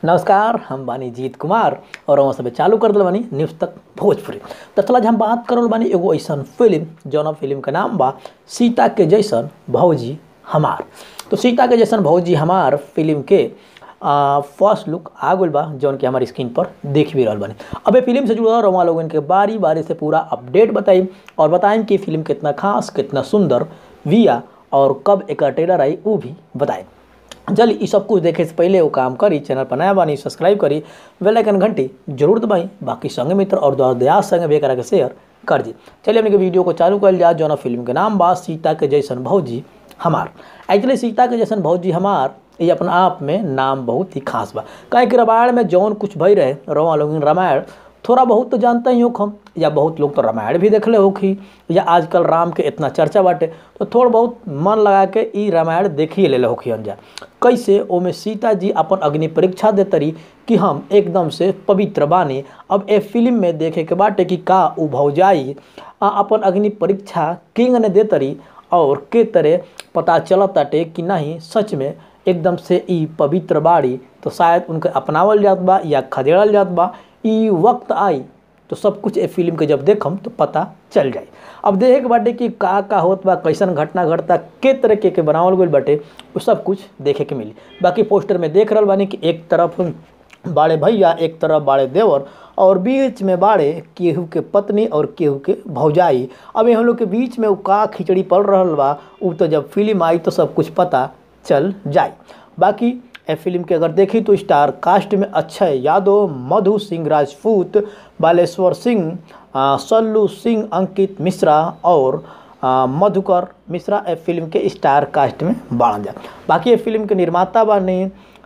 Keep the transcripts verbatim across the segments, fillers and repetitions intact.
नमस्कार, हम बानी जीत कुमार और हम सब चालू कर दिल बानी न्यूज़ तक भोजपुरी। तो चला हम बात करल बानी एगो ऐसन फिल्म जौन फिल्म के नाम बा सीता के जैसन भौजी हमार। तो सीता के जैसन भौजी हमार फिल्म के फर्स्ट लुक आ गई बा जौन कि हमारी स्क्रीन पर देख भी रहल बानी। अब ये फिल्म से जुड़ल रवा लोगन के बारी बारी से पूरा अपडेट बताई और बताएं कि फिल्म कितना खास कितना सुंदर बिया और कब एक ट्रेलर आई वो भी बताएं। चलिए ये सब कुछ देखे से पहले वो काम करी, चैनल पर नया बानी सब्सक्राइब करी, बेल आइकन घंटी जरूर दबाई, बाकी संग मित्र और दोस्त दयास संग भी करा के शेयर कर दी। चलिए हमने वीडियो को चालू कर लिया जौन फिल्म के नाम बा सीता के जैसन भौजी हमार। एक्चुअली सीता के जैसन भौजी हमार ये अपना आप में नाम बहुत ही खास बा, काहे कि रामायण में जौन कुछ भई रहे रवा लोग रामायण थोड़ा बहुत तो जानते ही हो हम, या बहुत लोग तो रामायण भी देखले होखी, या आजकल राम के इतना चर्चा बाटे तो थोड़ा बहुत मन लगा के ई रामायण देखिए ले होखी जा कैसे ओमे सीता जी अपन अग्नि परीक्षा दे तरी कि हम एकदम से पवित्र बानी। अब ए फिल्म में देखे के बाटे कि का उ भौजाई अपन अग्नि परीक्षा किंग ने दे तरी और के तरह पता चलत ताटे कि नहीं सच में एकदम से ई पवित्र बाड़ी, तो शायद उनके अपनावल जात बा या खदेड़ल जात बा। ई वक्त आई तो सब कुछ ए फिल्म के जब देखम तो पता चल जाए। अब देखे के बाटे कि का का होत बा, कैसन घटना घटता, के तरह के, के बनावल गई बाटे वो सब कुछ देखे के मिली। बाकी पोस्टर में देख रहा बानी कि एक तरफ बाड़े भैया, एक तरफ बाड़े देवर और बीच में बाड़े केहू के पत्नी और केहू के भौजाई। अब हम लोग के बीच में वो का खिचड़ी पड़ रहा बा वो तो जब फिल्म आई तो सब कुछ पता चल जाए। बाकी ए फिल्म के अगर देखी तो स्टार कास्ट में अक्षय यादव, मधु सिंह राजपूत, बालेश्वर सिंह, सल्लू सिंह, अंकित मिश्रा और आ, मधुकर मिश्रा ए फिल्म के स्टार कास्ट में बाढ़ जा। बाकी ए फिल्म के निर्माता बानी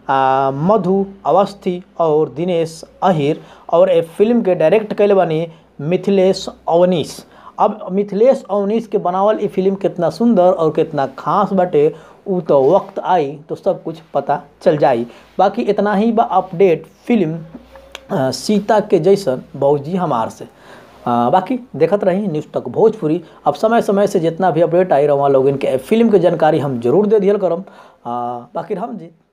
मधु अवस्थी और दिनेश अहिर और ए फिल्म के डायरेक्ट कैले बानी मिथिलेश अवनीश। अब मिथिलेश अवनीश के बनावल ये फिल्म कितना सुंदर और कितना खास बाटे वो तो वक्त आई तो सब कुछ पता चल जाई। बाकी इतना ही बा अपडेट फिल्म सीता के जैसन भौजी हमार से। आ, बाकी देखत रही न्यूज़ तक भोजपुरी। अब समय समय से जितना भी अपडेट आई रहा लोग इनके फिल्म के जानकारी हम जरूर दे दिया करम। बाकी हम जी।